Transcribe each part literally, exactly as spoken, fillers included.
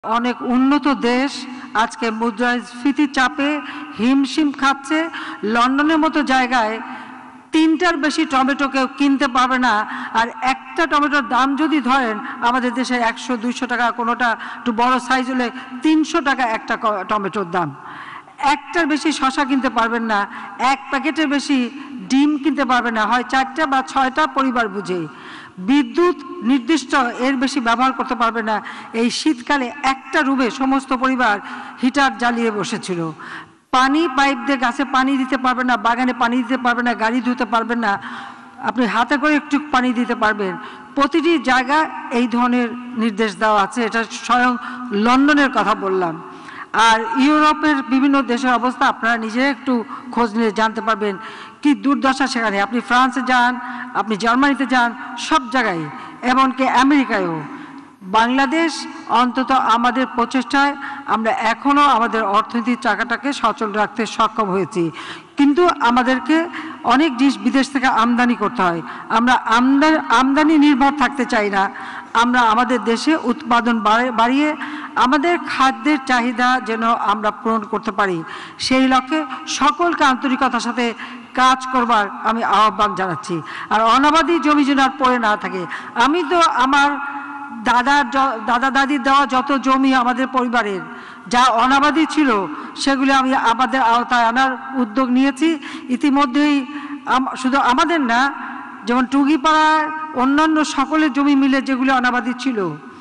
अनेक उन्नत देश आज के मुद्रास्फीति चापे हिमशिम खाচ্ছে लंडনের মতো জায়গায় তিনটার বেশি টমেটো কেউ কিনতে পারবে না আর একটা টমেটোর দাম যদি ধরেন আমাদের দেশে একশো দুইশো টাকা কোনোটা একটু বড় সাইজ হলে তিনশো টাকা একটা টমেটোর দাম একটার বেশি শসা কিনতে পারবেন না এক প্যাকেটের বেশি ডিম কিনতে পারবেন না হয় চারটা বা ছয়টা পরিবার বুঝে বিদ্যুৎ নির্দিষ্ট এর বেশি ব্যবহার করতে পারবে না এই শীতকালে একটা রুমে সমস্ত পরিবার হিটার জ্বালিয়ে বসেছিল পানি পাইপ দিয়ে গাছে পানি দিতে পারবেন না বাগানে পানি দিতে পারবেন না গাড়ি ধুতে পারবেন না আপনি হাতে করে একটু পানি দিতে পারবেন প্রতিটি জায়গা এই ধরনের নির্দেশ দেওয়া আছে এটা স্বয়ং লন্ডনের কথা বললাম আর ইউরোপের বিভিন্ন দেশের অবস্থা আপনারা নিজে একটু খোঁজ নিয়ে জানতে পারবেন কি দুর্দশা সেখানে আপনি ফ্রান্সে যান আপনি জার্মানিতে যান সব জায়গায় এমনকি আমেরিকায়ও বাংলাদেশ অন্তত আমাদের প্রচেষ্টায় আমরা এখনও আমাদের অর্থনীতির চাকাটাকে সচল রাখতে সক্ষম হয়েছি কিন্তু আমাদেরকে অনেক জিনিস বিদেশ থেকে আমদানি করতে হয় আমরা আমদানি আমদানি নির্ভর থাকতে চাই না আমরা আমাদের দেশে উৎপাদন বাড়িয়ে আমাদের খাদ্যের চাহিদা যেন আমরা পূরণ করতে পারি সেই লক্ষ্যে সকলকে আন্তরিকতার সাথে কাজ করবার আমি আহ্বান জানাচ্ছি আর অনাবাদি জমি যেন আর পড়ে না থাকে আমি তো আমার দাদার দাদা দাদির দেওয়া যত জমি আমাদের পরিবারের যা অনাবাদি ছিল সেগুলি আমি আমাদের আওতায় আনার উদ্যোগ নিয়েছি ইতিমধ্যেই শুধু আমাদের না যেমন টুঙ্গিপাড়ায় অন্যান্য সকলের জমি মিলে যেগুলি অনাবাদি ছিল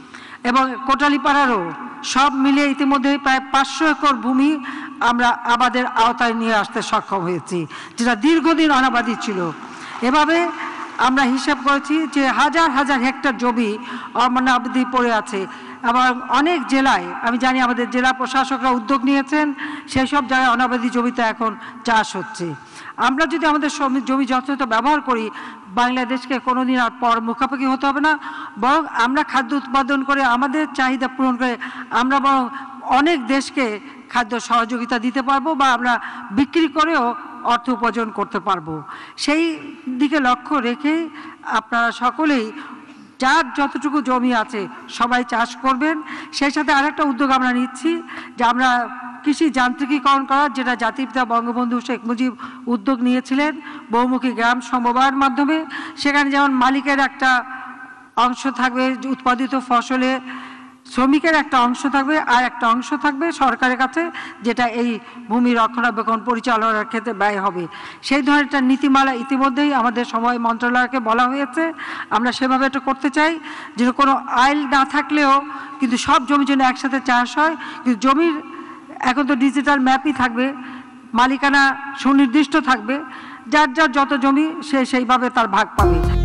এবং কোটালীপাড়ারও সব মিলে ইতিমধ্যে প্রায় পাঁচশো একর ভূমি আমরা আমাদের আওতায় নিয়ে আসতে সক্ষম হয়েছি যেটা দীর্ঘদিন অনাবাদি ছিল এভাবে আমরা হিসাব করেছি যে হাজার হাজার হেক্টর জমি অনাবাদি পড়ে আছে এবং অনেক জেলায় আমি জানি আমাদের জেলা প্রশাসকরা উদ্যোগ নিয়েছেন সেই সব জায়গায় অনাবাদি জমিতে এখন চাষ হচ্ছে আমরা যদি আমাদের জমি যথাযথ ব্যবহার করি বাংলাদেশকে কোনোদিন আর পর মুখাপেক্ষি হতে হবে না বরং আমরা খাদ্য উৎপাদন করে আমাদের চাহিদা পূরণ করে আমরা বরং অনেক দেশকে খাদ্য সহযোগিতা দিতে পারবো বা আমরা বিক্রি করেও অর্থ উপার্জন করতে পারবো সেই দিকে লক্ষ্য রেখে আপনারা সকলেই যার যতটুকু জমি আছে সবাই চাষ করবেন সেই সাথে আরেকটা উদ্যোগ আমরা নিচ্ছি যে আমরা কৃষি যান্ত্রিকীকরণ করার যেটা জাতির পিতা বঙ্গবন্ধু শেখ মুজিব উদ্যোগ নিয়েছিলেন বহুমুখী গ্রাম সমবায়ের মাধ্যমে সেখানে যেমন মালিকের একটা অংশ থাকবে উৎপাদিত ফসলে শ্রমিকের একটা অংশ থাকবে আর একটা অংশ থাকবে সরকারের কাছে যেটা এই ভূমি রক্ষণাবেক্ষণ পরিচালনার ক্ষেত্রে ব্যয় হবে সেই ধরনের একটা নীতিমালা ইতিমধ্যেই আমাদের সময় মন্ত্রণালয়কে বলা হয়েছে আমরা সেভাবে এটা করতে চাই যে কোনো আইল না থাকলেও কিন্তু সব জমি জন্য একসাথে চাষ হয় কিন্তু জমির এখন তো ডিজিটাল ম্যাপই থাকবে মালিকানা সুনির্দিষ্ট থাকবে যার যার যত জমি সে সেইভাবে তার ভাগ পাবে।